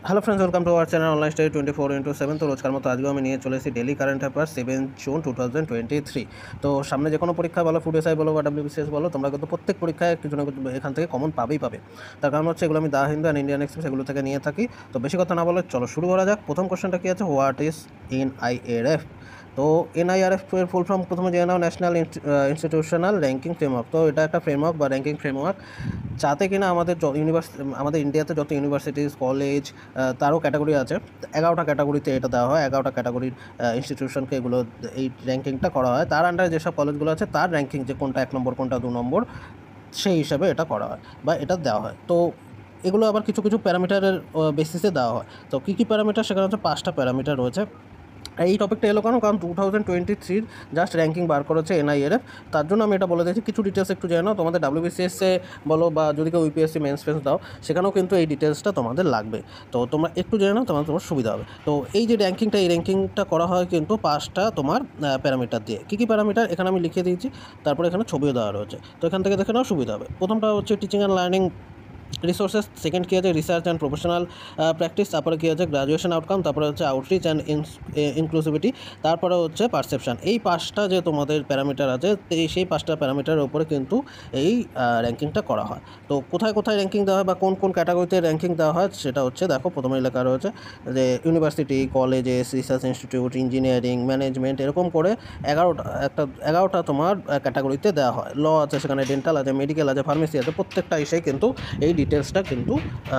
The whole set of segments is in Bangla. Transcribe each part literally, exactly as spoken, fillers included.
Hello friends, welcome to our channel online study twenty four into seven. তো রোজকার মতো আজকেও আমি নিয়ে চলে এসেছি daily current affairs seven June two thousand twenty three. তো সামনে যে কোনো পরীক্ষা বলো, ফুড এসআই বলো বা ডাব্লিউবিসিএস বলো, তোমরা কিন্তু প্রত্যেক পরীক্ষায় কিছু না কিছু এখান থেকে কমন পাবেই পাবে। তার কারণ হচ্ছে এগুলো আমি the Hindu and Indian Express এগুলো থেকে নিয়ে থাকি। তো বেশি কথা না বলে চলো শুরু করা যাক। প্রথম কোশ্চেনটা কী আছে, what is N I R F? তো এনআইআরএফ এর ফুল ফর্ম প্রথমে জেনে নাও, ন্যাশনাল ইনস্টিটিউশনাল র্যাঙ্কিং ফ্রেমওয়ার্ক। তো এটা একটা ফ্রেমওয়ার্ক বা র্যাঙ্কিং ফ্রেমওয়ার্ক, যাতে কিনা আমাদের ইউনিভার্সিটি আমাদের ইন্ডিয়াতে যত ইউনিভার্সিটিস কলেজ তারও ক্যাটাগরি আছে, এগারোটা ক্যাটাগরিতে এটা দেওয়া হয়। এগারোটা ক্যাটাগরির ইনস্টিটিউশনকে এগুলো এই র্যাঙ্কিংটা করা হয়। তার আন্ডারে যেসব কলেজগুলো আছে তার র্যাঙ্কিং, যে কোনটা এক নম্বর কোনটা দু নম্বর, সেই হিসাবে এটা করা হয় বা এটা দেওয়া হয়। তো এগুলো আবার কিছু কিছু প্যারামিটারের বেসিসে দেওয়া হয়। তো কী কী প্যারামিটার, সেখানে হচ্ছে পাঁচটা প্যারামিটার রয়েছে। এই টপিকটা এলো কেন, কারণ টু থাউজেন্ড টোয়েন্টি থ্রির জাস্ট র্যাঙ্কিং বার করেছে এনআইআরএফ, তার জন্য আমি এটা বলে দিয়েছি। কিছু ডিটেলস একটু জেনে নাও, তোমাদের ডাব্লিউবিসিএসে বলো বা যদি কেউ ইউপিএসসি মেন্স ফেন্স দাও, সেখানেও কিন্তু এই ডিটেলসটা তোমাদের লাগবে। তো তোমরা একটু জেনে নাও, তোমার তোমার সুবিধা হবে। তো এই যে র্যাঙ্কিংটা, এই র্যাঙ্কিংটা করা হয় কিন্তু পাঁচটা তোমার প্যারামিটার দিয়ে। কী কী প্যারামিটার এখানে আমি লিখে দিয়েছি, তারপরে এখানে ছবিও দেওয়া রয়েছে। তো এখান থেকে দেখে নাও, সুবিধা হবে। প্রথমটা হচ্ছে teaching and learning resources, second কী আছে রিসার্চ অ্যান্ড প্রফেশনাল প্র্যাকটিস, তারপরে কী আছে গ্রাজুয়েশন আউটকাম, তারপরে হচ্ছে আউটরিচ অ্যান্ড ইনক্লুসিভিটি, তারপরে হচ্ছে পারসেপশন। এই পাঁচটা যে তোমাদের প্যারামিটার আছে, সেই পাঁচটা প্যারামিটারের উপরে কিন্তু এই র্যাঙ্কিংটা করা হয়। তো কোথায় কোথায় র্যাঙ্কিং দেওয়া হয় বা কোন কোন ক্যাটাগরিতে র্যাঙ্কিং দেওয়া হয়, সেটা হচ্ছে দেখো প্রথমে লেখা রয়েছে যে university, colleges, research institute, engineering, management, এরকম করে এগারোটা একটা এগারোটা তোমার ক্যাটাগরিতে দেওয়া হয়। ল আছে, সেখানে ডেন্টাল আছে, মেডিকেল আছে, ফার্মেসি আছে, প্রত্যেকটা এসেই কিন্তু এই ডিটেলসটা কিন্তু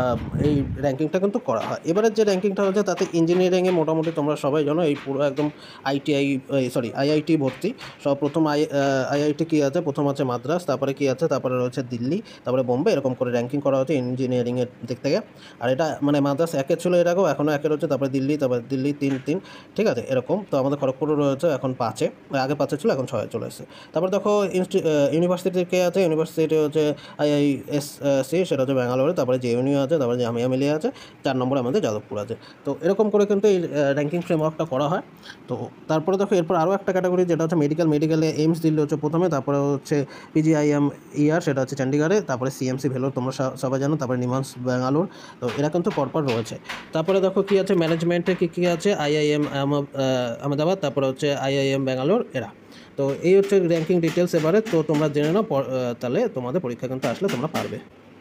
এই র্যাঙ্কিংটা কিন্তু করা হয়। এবারের যে র্যাঙ্কিংটা হচ্ছে তাতে ইঞ্জিনিয়ারিংয়ে মোটামুটি তোমরা সবাই জানো এই পুরো একদম আইটিআই সরি আইআইটি ভর্তি। সব প্রথম আই আইআইটি কী আছে, প্রথম আছে মাদ্রাস, তারপরে কী আছে, তারপরে রয়েছে দিল্লি, তারপরে বোম্বে, এরকম করে র্যাঙ্কিং করা হচ্ছে ইঞ্জিনিয়ারিংয়ের দিক থেকে। আর এটা মানে মাদ্রাস একে ছিল, এর আগেও এখনও একে রয়েছে, তারপরে দিল্লি, তারপরে দিল্লি তিন তিন ঠিক আছে এরকম। তো আমাদের খড়গপুরও রয়েছে এখন পাঁচে, আগে পাঁচে ছিল এখন ছয়ে চলে এসেছে। তারপর দেখো ইউনিভার্সিটি কে আছে, ইউনিভার্সিটি হচ্ছে আইআইএসসি, সেটা হচ্ছে ব্যাঙ্গালোরে, তারপরে যে ইউনিও আছে, তারপরে জামিয়া মিলিয়া আছে, চার নম্বরে আমাদের যাদবপুর আছে। তো এরকম করে কিন্তু এই র্যাঙ্কিং ফ্রেমওয়ার্কটা করা হয়। তো তারপরে দেখো এরপর আরও একটা ক্যাটাগরি, যেটা হচ্ছে মেডিকেল। মেডিকেলে এইমস দিল্লি হচ্ছে প্রথমে, তারপরে হচ্ছে পিজিআইএম ইয়ার, সেটা হচ্ছে চণ্ডীগড়ে, তারপরে সিএমসি ভেলোর, তোমরা সবাই জানো, তারপরে নিমস ব্যাঙ্গালোর। তো এরা কিন্তু পরপর রয়েছে। তারপরে দেখো কী আছে, ম্যানেজমেন্টে কী কী আছে, আইআইএম আহমেদাবাদ, তারপরে হচ্ছে আইআইএম ব্যাঙ্গালোর, এরা। তো এই হচ্ছে র্যাঙ্কিং ডিটেলস এবারে। তো তোমরা জেনে নাও, তাহলে তোমাদের পরীক্ষা কিন্তু আসলে তোমরা পারবে।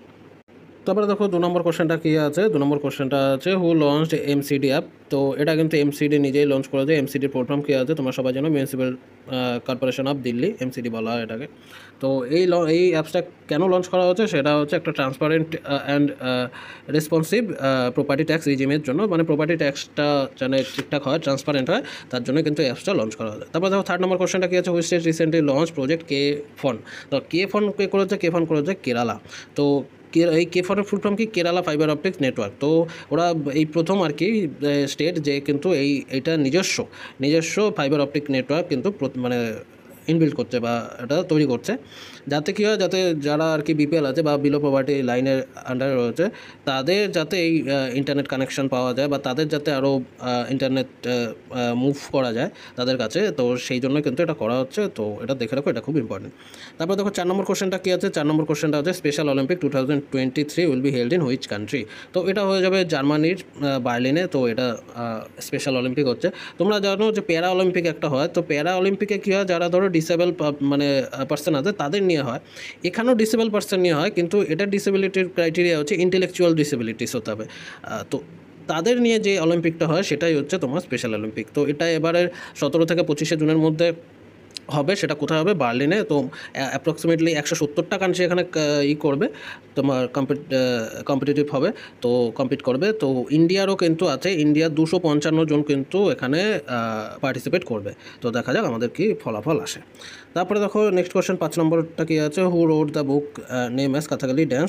তারপরে দেখো দু নম্বর কোশ্চেনটা কী আছে, দু নম্বর কোশ্চেনটা আছে হু লঞ্চড এমসিডি অ্যাপ। তো এটা কিন্তু এমসিডি নিজেই লঞ্চ করেছে। এমসিডির প্রোগ্রাম কী আছে তোমরা সবাই জানো, municipal corporation of Delhi, MCD বলা হয় এটাকে। তো এই এই অ্যাপসটা কেন লঞ্চ করা হচ্ছে, সেটা হচ্ছে একটা transparent and responsive property tax রিজিমের জন্য, মানে প্রপার্টি ট্যাক্সটা যেন ঠিকঠাক হয়, ট্রান্সপারেন্ট হয়, তার জন্য কিন্তু অ্যাপসটা লঞ্চ করা হয়। তারপর দেখো থার্ড নম্বর কোশ্চেনটা কী আছে, which state recently launch project K FON. তো কে ফন কে করেছে, কে ফন করেছে কেরালা। তো এই কে ফরের ফুল ফর্ম কি, কেরালা ফাইবার অপটিক্স নেটওয়ার্ক। তো ওরা এই প্রথম আর কি স্টেট যে কিন্তু এই এইটা নিজস্ব নিজস্ব ফাইবার অপটিক নেটওয়ার্ক কিন্তু মানে ইনবিল্ড করছে বা এটা তৈরি করছে, যাতে কী হয়, যাতে যারা আর কি বিপিএল আছে বা বিলো পভার্টি লাইনের আন্ডারে রয়েছে, তাদের যাতে এই ইন্টারনেট কানেকশন পাওয়া যায় বা তাদের যাতে আরও ইন্টারনেট মুভ করা যায় তাদের কাছে। তো সেই জন্য কিন্তু এটা করা হচ্ছে। তো এটা দেখে রাখো, এটা খুব ইম্পর্টেন্ট। তারপর দেখো চার নম্বর কোশ্চেনটা কী আছে, চার নম্বর কোশ্চেনটা হচ্ছে special Olympic two thousand twenty three will be held in which country. তো এটা হয়ে যাবে জার্মানির বার্লিনে। তো এটা স্পেশাল অলিম্পিক হচ্ছে। তোমরা জানো যে প্যারা অলিম্পিক একটা হয়। তো প্যারা অলিম্পিকে কী হয়, যারা ধরো ডিসেবল মানে পার্সন আছে তাদের নিয়ে হয়। এখানেও ডিসেবল পার্সন নিয়ে হয়, কিন্তু এটার ডিসেবিলিটির ক্রাইটেরিয়া হচ্ছে ইন্টেলেকচুয়াল ডিসেবিলিটিস হতে হবে। তো তাদের নিয়ে যে অলিম্পিকটা হয় সেটাই হচ্ছে তোমার স্পেশাল অলিম্পিক। তো এটা এবারের সতেরো থেকে পঁচিশে জুনের মধ্যে হবে। সেটা কোথায় হবে, বার্লিনে। তো অ্যাপ্রক্সিমেটলি একশো সত্তরটা কান্ট্রি এখানে ই করবে, তোমার কম্পিট কম্পিটিটিভ হবে, তো কম্পিট করবে। তো ইন্ডিয়ারও কিন্তু আছে, ইন্ডিয়ার দুশো পঞ্চান্ন জন কিন্তু এখানে পার্টিসিপেট করবে। তো দেখা যাক আমাদের কি ফলাফল আসে। তারপরে দেখো নেক্সট কোয়েশ্চেন পাঁচ নম্বরটা কী আছে, who wrote the book name as Kathakali dance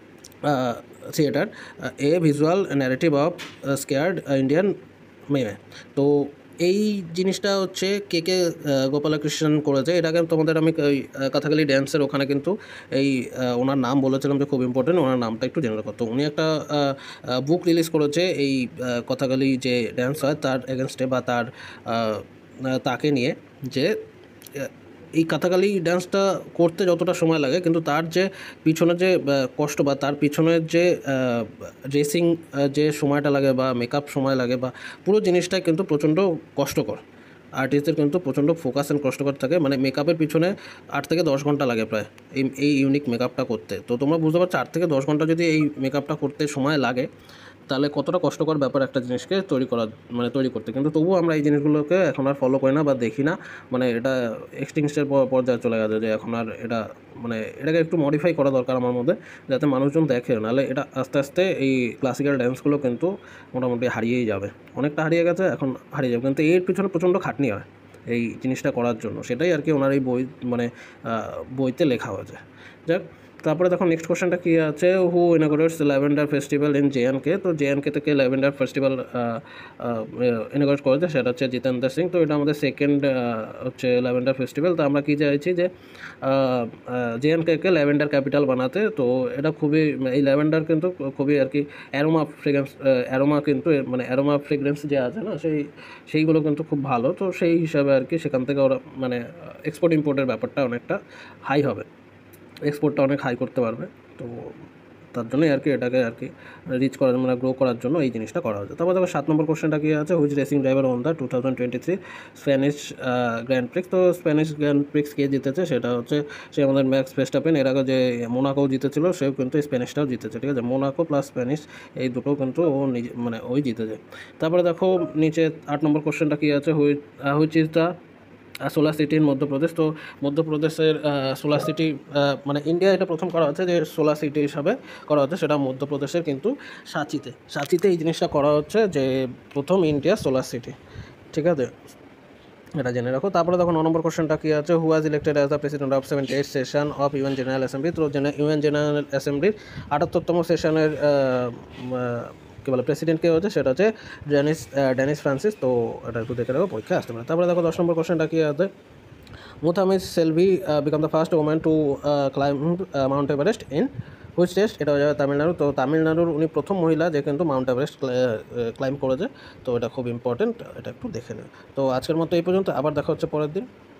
theatre a visual narrative of sacred Indian mime. তো এই জিনিসটা হচ্ছে কে কে গোপালকৃষ্ণন করেছে। এটাকে তোমাদের আমি ওই কথাকলি ড্যান্সের ওখানে কিন্তু এই ওনার নাম বলেছিলাম যে খুব ইম্পর্টেন্ট, ওনার নামটা একটু জেনে রাখো। তো উনি একটা বুক রিলিজ করেছে এই কথাকলি যে ড্যান্স হয় তার এগেনস্টে বা তার তাকে নিয়ে, যে এই কাথাকালি ডান্সটা করতে যতটা সময় লাগে কিন্তু তার যে পিছনে যে কষ্ট বা তার পিছনের যে ড্রেসিং যে সময়টা লাগে বা মেকআপ সময় লাগে বা পুরো জিনিসটাই কিন্তু প্রচণ্ড কষ্টকর। আর্টিস্টদের কিন্তু প্রচণ্ড ফোকাস অ্যান্ড কষ্টকর থাকে, মানে মেকআপের পিছনে আট থেকে দশ ঘন্টা লাগে প্রায় এই এই ইউনিক মেকআপটা করতে। তো তোমরা বুঝতে পারছো আট থেকে দশ ঘন্টা যদি এই মেকআপটা করতে সময় লাগে তাহলে কতটা কষ্টকর ব্যাপার একটা জিনিসকে তৈরি করা, মানে তৈরি করতে। কিন্তু তবুও আমরা এই জিনিসগুলোকে এখন আর ফলো করি না বা দেখি না, মানে এটা এক্সটিংশনের পর্যায়ে চলে গেছে যে এখন আর এটা মানে এটাকে একটু মডিফাই করা দরকার আমার মধ্যে, যাতে মানুষজন দেখে। নাহলে এটা আস্তে আস্তে এই ক্লাসিক্যাল ড্যান্সগুলো কিন্তু মোটামুটি হারিয়েই যাবে, অনেকটা হারিয়ে গেছে, এখন হারিয়ে যাবে। কিন্তু এর পিছনে প্রচণ্ড খাটনি হয় এই জিনিসটা করার জন্য, সেটাই আর কি ওনার এই বই মানে বইতে লেখা হয়েছে। যাক, তারপরে দেখো নেক্সট কোশ্চেনটা কী আছে, who inaugurates lavender festival in J and K. তো জে এন্ড কে থেকে ল্যাভেন্ডার ফেস্টিভ্যাল ইনঅগরেট করেছে, সেটা হচ্ছে জিতেন্দ্র সিং। তো এটা আমাদের সেকেন্ড হচ্ছে ল্যাভেন্ডার ফেস্টিভ্যাল। তো আমরা কী চাইছি যে জে এন্ড কে কে ল্যাভেন্ডার ক্যাপিটাল বানাতে। তো এটা খুবই, এই ল্যাভেন্ডার কিন্তু খুবই আর কি অ্যারোমা ফ্রেগ্রেন্স, অ্যারোমা কিন্তু মানে অ্যারোমা ফ্রেগ্রেন্স যে আছে না সেই সেইগুলো কিন্তু খুব ভালো। তো সেই হিসাবে আর কি সেখান থেকে ওরা মানে এক্সপোর্ট ইম্পোর্টের ব্যাপারটা অনেকটা হাই হবে, এক্সপোর্টটা অনেক হাই করতে পারবে। তো তার জন্যই আর কি এটাকে আর কি রিচ করার মানে গ্রো করার জন্য এই জিনিসটা করা হচ্ছে। তারপর দেখো সাত নম্বর কোশ্চেনটা কী আছে, which racing driver won the two thousand twenty three Spanish Grand Prix. তো স্প্যানিশ গ্র্যান্ড প্রিক্স কে জিতেছে, সেটা হচ্ছে সে আমাদের ম্যাক্স ভেস্টাপেন। এর আগে যে মোনাকো জিতেছিল সেও কিন্তু স্প্যানিশটাও জিতেছে, ঠিক আছে, মোনাকো প্লাস স্প্যানিশ এই দুটো কিন্তু ও নিজে মানে ওই জিতেছে। তারপরে দেখো নিচে আট নম্বর কোশ্চেনটা কী আছে, which which is the solar city in Madhya Pradesh. তো মধ্যপ্রদেশের সোলার সিটি মানে ইন্ডিয়া এটা প্রথম করা হচ্ছে যে সোলার সিটি হিসাবে করা হচ্ছে, সেটা মধ্যপ্রদেশের কিন্তু সাঁচিতে সাঁচিতে এই জিনিসটা করা হচ্ছে যে প্রথম ইন্ডিয়া সোলার সিটি, ঠিক আছে, এটা জেনে রাখো। তারপরে দেখো ন নম্বর কোশ্চেনটা কী আছে, who was elected as the president of seventy eight session of UN General Assembly. তো ইউএন জেনারেল অ্যাসেম্বলির আটাত্তরতম সেশনের কী বলে প্রেসিডেন্ট কে হচ্ছে, সেটা হচ্ছে ড্যানিস ড্যানিস ফ্রান্সিস। তো এটা একটু দেখে রাখো, পরীক্ষা আসতে পারে। তারপরে দেখো দশ নম্বর কোশ্চেনটা কী আছে, Muthamizh Selvi became the first woman to climb Mount Everest in which state. এটা হয়ে যাবে তামিলনাড়ু। তো তামিলনাড়ুর উনি প্রথম মহিলা যে কিন্তু মাউন্ট এভারেস্ট ক্লাইম্ব করেছে। তো এটা খুব ইম্পর্টেন্ট, এটা একটু দেখে নেবে। তো আজকের মতো এই পর্যন্ত, আবার দেখা হচ্ছে পরের দিন।